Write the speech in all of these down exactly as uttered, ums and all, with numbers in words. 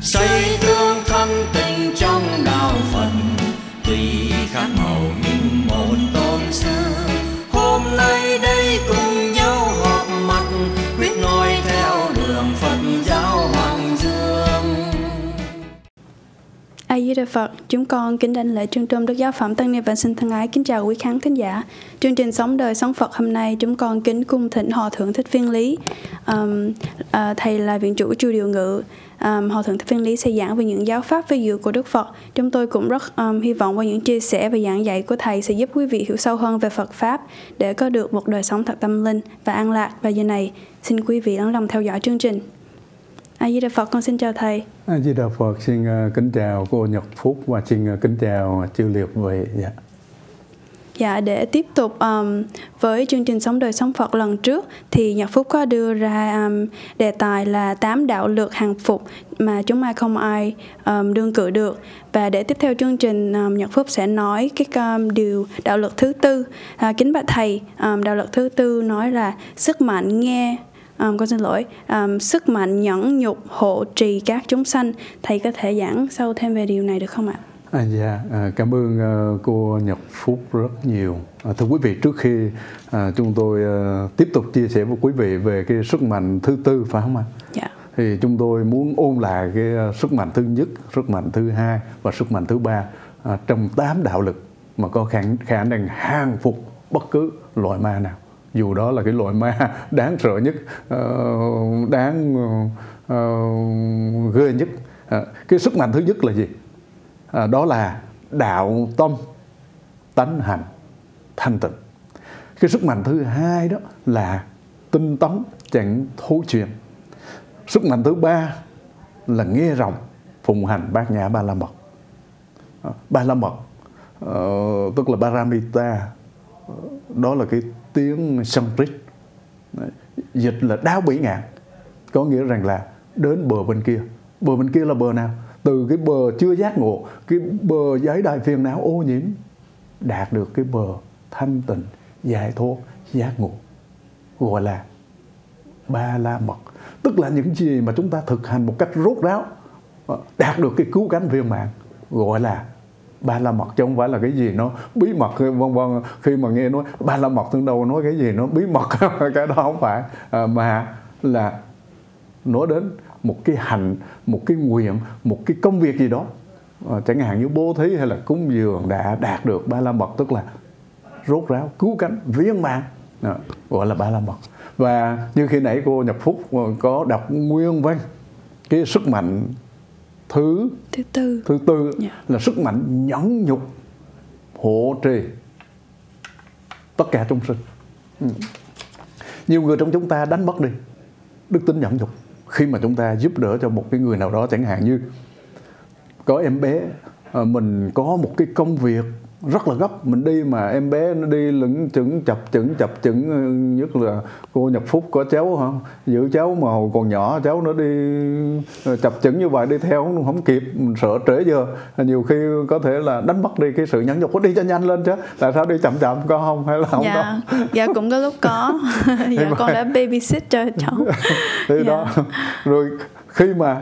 xây tương thân tình trong đạo Phật, tùy khác màu nhưng một tôn sư. Hôm nay đây cùng nhau họp mặt, quyết noi theo đường Phật giáo Hoàng Dương. A Di Đà Phật, chúng con kính đảnh lễ Trân Trung Đức Giáo Phẩm Tăng Ni Vãng Sinh thân ái, kính chào quý khán thính giả. Chương trình Sống Đời Sống Phật hôm nay chúng con kính cung thỉnh Hòa Thượng Thích Viên Lý. Um, uh, thầy là viện chủ chùa Điều Ngự. Um, Hòa Thượng Thích Viên Lý sẽ giảng về những giáo pháp vi diệu của Đức Phật. Chúng tôi cũng rất um, hy vọng qua những chia sẻ và giảng dạy của thầy sẽ giúp quý vị hiểu sâu hơn về Phật pháp để có được một đời sống thật tâm linh và an lạc. Và giờ này xin quý vị lắng lòng theo dõi chương trình. A Di Đà Phật, con xin chào thầy. A Di Đà Phật, xin uh, kính chào cô Nhật Phúc và xin uh, kính chào chư liệt vị. Dạ. Dạ, để tiếp tục um, với chương trình Sống Đời Sống Phật lần trước thì Nhật Phúc có đưa ra um, đề tài là tám đạo lực hàng phục mà chúng ai không ai um, đương cự được. Và để tiếp theo chương trình, um, Nhật Phúc sẽ nói cái um, điều đạo lực thứ tư. À, kính bạch thầy, um, đạo lực thứ tư nói là sức mạnh nghe Um, con xin lỗi, um, sức mạnh nhẫn nhục hộ trì các chúng sanh. Thầy có thể giảng sâu thêm về điều này được không ạ? À, dạ, à, cảm ơn uh, cô Nhật Phúc rất nhiều. À, thưa quý vị, trước khi uh, chúng tôi uh, tiếp tục chia sẻ với quý vị về cái sức mạnh thứ tư, phải không ạ? Dạ. Thì chúng tôi muốn ôn lại cái uh, sức mạnh thứ nhất, sức mạnh thứ hai và sức mạnh thứ ba uh, trong tám đạo lực mà có khả, khả năng hàng phục bất cứ loại ma nào. Dù đó là cái loại ma đáng sợ nhất, uh, đáng uh, ghê nhất. Uh, cái sức mạnh thứ nhất là gì? Uh, đó là đạo tâm, tánh hành, thanh tịnh. Cái sức mạnh thứ hai đó là tinh tấn, chẳng thối chuyển. Sức mạnh thứ ba là nghe rộng, phụng hành bát nhã ba la mật. Uh, ba la mật, uh, tức là Paramita, uh, đó là cái tiếng Sanskrit, dịch là đáo bỉ ngạn, có nghĩa rằng là đến bờ bên kia. Bờ bên kia là bờ nào? Từ cái bờ chưa giác ngộ, cái bờ giới đại phiền não ô nhiễm, đạt được cái bờ thanh tịnh, giải thoát, giác ngộ, gọi là ba la mật. Tức là những gì mà chúng ta thực hành một cách rốt ráo, đạt được cái cứu cánh viên mãn, gọi là ba la mật, chứ không phải là cái gì nó bí mật vân vân. Khi mà nghe nói ba la mật tương đâu nói cái gì nó bí mật cái đó không phải, à, mà là nói đến một cái hạnh, một cái nguyện, một cái công việc gì đó, à, chẳng hạn như bố thí hay là cúng dường đã đạt được ba la mật, tức là rốt ráo, cứu cánh, viên mãn, à, gọi là ba la mật. Và như khi nãy cô Nhật Phúc có đọc nguyên văn cái sức mạnh thứ thứ tư, thứ tư yeah. là sức mạnh nhẫn nhục hộ trì tất cả chúng sinh. Ừ. Nhiều người trong chúng ta đánh mất đi đức tính nhẫn nhục khi mà chúng ta giúp đỡ cho một cái người nào đó, chẳng hạn như có em bé, mình có một cái công việc rất là gấp, mình đi mà em bé nó đi lững chững chập chững chập chững, nhất là cô Nhật Phúc có cháu hả, giữ cháu mà hồi còn nhỏ cháu nó đi chập chững như vậy, đi theo không, không kịp, mình sợ trễ giờ, nhiều khi có thể là đánh mất đi cái sự nhẫn nhục. Có đi cho nhanh lên chứ, tại sao đi chậm chậm, có không hay là không? Dạ, có? Dạ cũng có lúc có. Dạ con đã babysit cho cháu. Thế Dạ. đó, rồi khi mà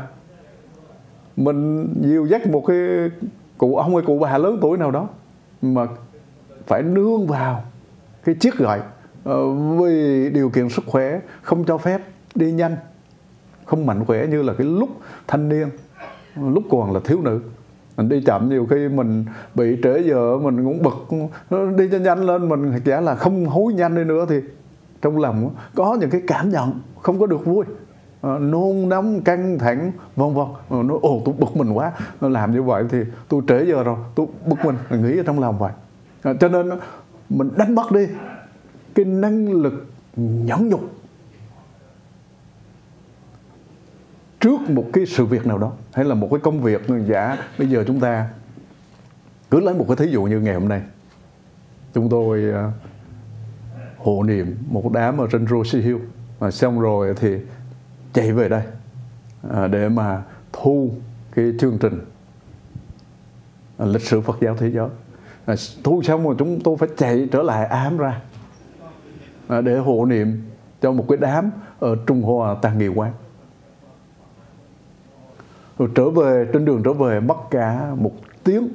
mình dìu dắt một cái cụ ông hay cụ bà lớn tuổi nào đó mà phải nương vào cái chiếc gậy, uh, vì điều kiện sức khỏe không cho phép đi nhanh, không mạnh khỏe như là cái lúc thanh niên, lúc còn là thiếu nữ. Mình đi chậm, nhiều khi mình bị trễ giờ, mình cũng bực, đi cho nhanh lên, mình giả là không hối nhanh đi nữa thì trong lòng có những cái cảm nhận không có được vui, uh, nôn nóng, căng thẳng, vân vân. uh, Nói ồ tôi bực mình quá, nó làm như vậy thì tôi trễ giờ rồi, tôi bực mình, mình nghĩ ở trong lòng vậy. uh, Cho nên mình đánh mất đi cái năng lực nhẫn nhục trước một cái sự việc nào đó, hay là một cái công việc. Giả bây giờ chúng ta cứ lấy một cái thí dụ như ngày hôm nay, chúng tôi uh, hộ niệm một đám ở trên Rosie Hill, mà xong rồi thì chạy về đây à, để mà thu cái chương trình à, lịch sử Phật giáo thế giới. À, thu xong rồi chúng tôi phải chạy trở lại Ám ra à, để hộ niệm cho một cái đám ở Trung Hoa Tăng Nghị Quán. Rồi trở về, trên đường trở về mất cả một tiếng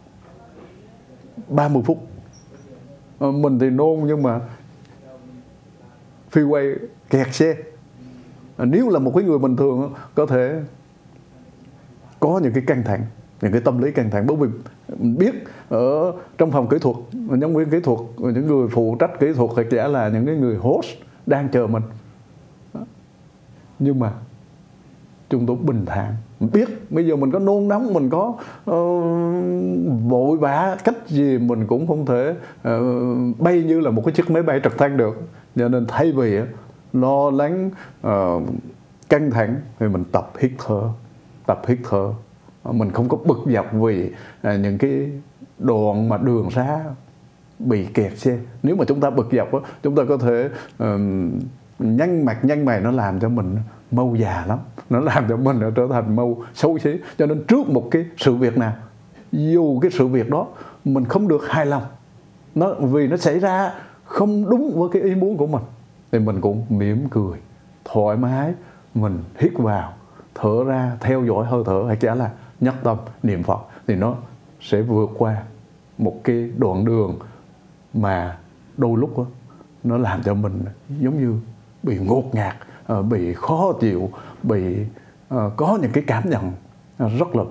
ba mươi phút. Mình thì nôn nhưng mà freeway kẹt xe. Nếu là một cái người bình thường có thể có những cái căng thẳng, những cái tâm lý căng thẳng, bởi vì mình biết ở trong phòng kỹ thuật, nhân viên kỹ thuật, những người phụ trách kỹ thuật hoặc giả là những cái người host đang chờ mình. Nhưng mà chúng tôi bình thản, mình biết bây giờ mình có nôn nóng, mình có uh, vội vã cách gì mình cũng không thể uh, bay như là một cái chiếc máy bay trực thăng được. Cho nên thay vì uh, lo lắng, uh, căng thẳng thì mình tập hít thở, tập hít thở. Uh, mình không có bực dọc vì uh, những cái đoạn mà đường xá bị kẹt xe. Nếu mà chúng ta bực dọc đó, chúng ta có thể uh, nhăn mặt nhăn mày, nó làm cho mình mau già lắm, nó làm cho mình trở thành mau xấu xí. Cho nên trước một cái sự việc nào, dù cái sự việc đó mình không được hài lòng, nó vì nó xảy ra không đúng với cái ý muốn của mình, thì mình cũng mỉm cười thoải mái, mình hít vào thở ra, theo dõi hơi thở, hay chả là nhất tâm niệm Phật, thì nó sẽ vượt qua một cái đoạn đường mà đôi lúc đó, nó làm cho mình giống như bị ngột ngạt, bị khó chịu, bị uh, có những cái cảm nhận rất là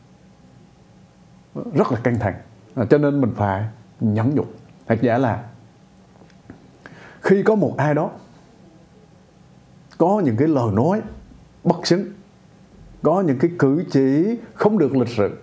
rất là căng thẳng. uh, cho nên mình phải nhẫn nhục. Thật giả là khi có một ai đó có những cái lời nói bất xứng, có những cái cử chỉ không được lịch sự,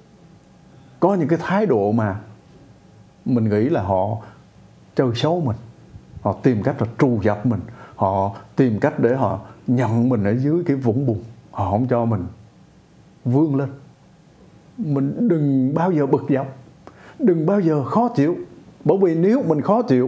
có những cái thái độ mà mình nghĩ là họ chơi xấu mình, họ tìm cách là trù dập mình, họ tìm cách để họ nhận mình ở dưới cái vũng bùn, họ không cho mình vươn lên. Mình đừng bao giờ bực dọc, đừng bao giờ khó chịu, bởi vì nếu mình khó chịu,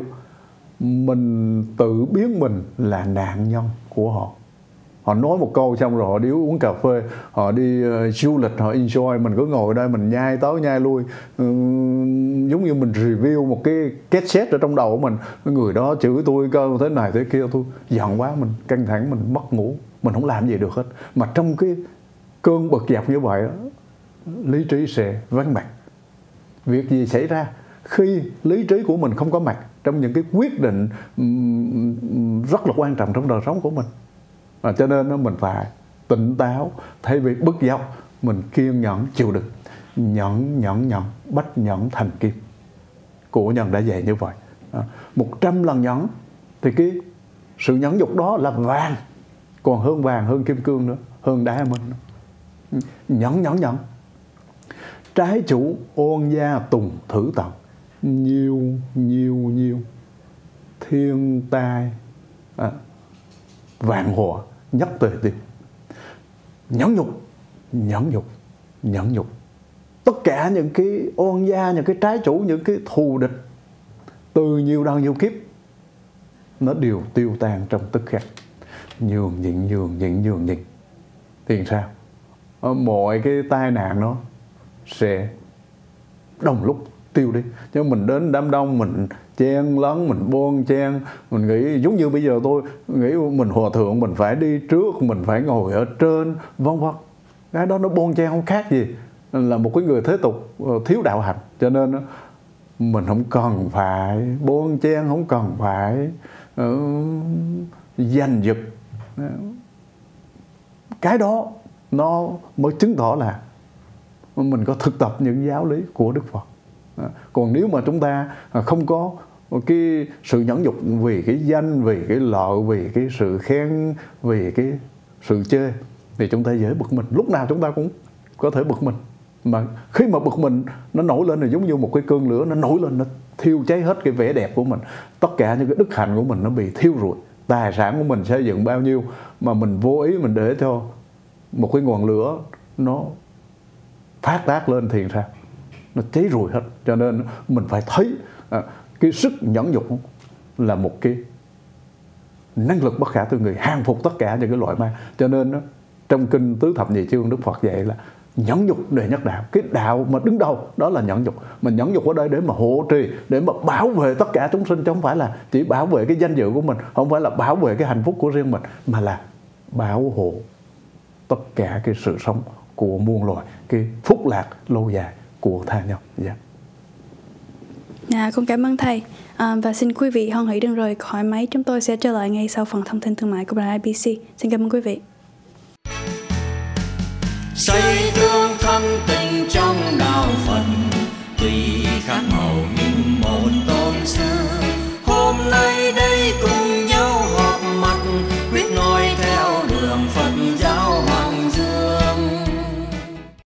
mình tự biến mình là nạn nhân của họ. Họ nói một câu xong rồi họ đi uống cà phê, họ đi uh, du lịch, họ enjoy, mình cứ ngồi đây mình nhai tới nhai lui, uhm, giống như mình review một cái cassette ở trong đầu của mình. Người đó chửi tôi cơ thế này thế kia, tôi giận quá, mình căng thẳng, mình mất ngủ, mình không làm gì được hết. Mà trong cái cơn bực dọc như vậy, lý trí sẽ vắng mặt. Việc gì xảy ra khi lý trí của mình không có mặt trong những cái quyết định um, rất là quan trọng trong đời sống của mình. À, cho nên mình phải tỉnh táo, thay vì bức dọc mình kiên nhẫn chịu đựng. Nhẫn nhẫn nhẫn bách nhẫn thành kim, cổ nhân đã dạy như vậy. à, một trăm lần nhẫn thì cái sự nhẫn nhục đó là vàng, còn hơn vàng, hơn kim cương nữa, hơn đá mình nữa. Nhẫn nhẫn nhẫn trái chủ ôn gia tùng thử tận, nhiều nhiều nhiều thiên tai à, vạn họa nhất tề tìm. Nhẫn nhục, nhẫn nhục, nhẫn nhục. Tất cả những cái oan gia, những cái trái chủ, những cái thù địch từ nhiều đời nhiều kiếp, nó đều tiêu tan trong tức khắc. Nhường nhịn, nhường nhịn, nhường nhịn thì sao? Mọi cái tai nạn nó sẽ đồng lúc tiêu đi. Chứ mình đến đám đông mình chen lấn, mình bon chen, mình nghĩ giống như bây giờ tôi nghĩ mình hòa thượng, mình phải đi trước, mình phải ngồi ở trên, vân vân. Cái đó nó bon chen không khác gì là một cái người thế tục thiếu đạo hạnh. Cho nên mình không cần phải bon chen, không cần phải uh, giành giật. Cái đó nó mới chứng tỏ là mình có thực tập những giáo lý của Đức Phật. Còn nếu mà chúng ta không có cái sự nhẫn nhục vì cái danh, vì cái lợi, vì cái sự khen, vì cái sự chê, thì chúng ta dễ bực mình. Lúc nào chúng ta cũng có thể bực mình. Mà khi mà bực mình nó nổi lên là giống như một cái cơn lửa, nó nổi lên, nó thiêu cháy hết cái vẻ đẹp của mình. Tất cả những cái đức hạnh của mình nó bị thiêu rụi. Tài sản của mình xây dựng bao nhiêu mà mình vô ý mình để cho một cái ngọn lửa nó phát tác lên thì sao? Nó cháy rùi hết. Cho nên mình phải thấy à, cái sức nhẫn nhục là một cái năng lực bất khả tư nghị, hàng phục tất cả những cái loại ma. Cho nên đó, trong kinh Tứ Thập Nhị Chương Đức Phật dạy là nhẫn nhục đệ nhất đạo. Cái đạo mà đứng đầu đó là nhẫn nhục. Mà nhẫn nhục ở đây để mà hộ trì, để mà bảo vệ tất cả chúng sinh, chứ không phải là chỉ bảo vệ cái danh dự của mình, không phải là bảo vệ cái hạnh phúc của riêng mình, mà là bảo hộ tất cả cái sự sống của muôn loài, cái phúc lạc lâu dài của tha nhân. Dạ. À, con cảm ơn thầy. À, và xin quý vị hoan hỷ đừng rời khỏi máy, chúng tôi sẽ trở lại ngay sau phần thông tin thương mại của đài i bê xê. Xin cảm ơn quý vị. Xây tương thân tình trong đạo Phật tùy khác màu